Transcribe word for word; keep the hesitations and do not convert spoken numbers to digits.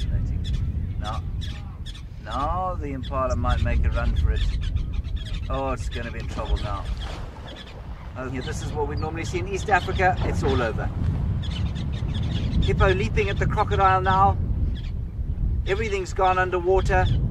fascinating. Now, now the impala might make a run for it. Oh, it's going to be in trouble now. Oh, yeah, this is what we normally see in East Africa. It's all over. Hippo leaping at the crocodile now. Everything's gone underwater.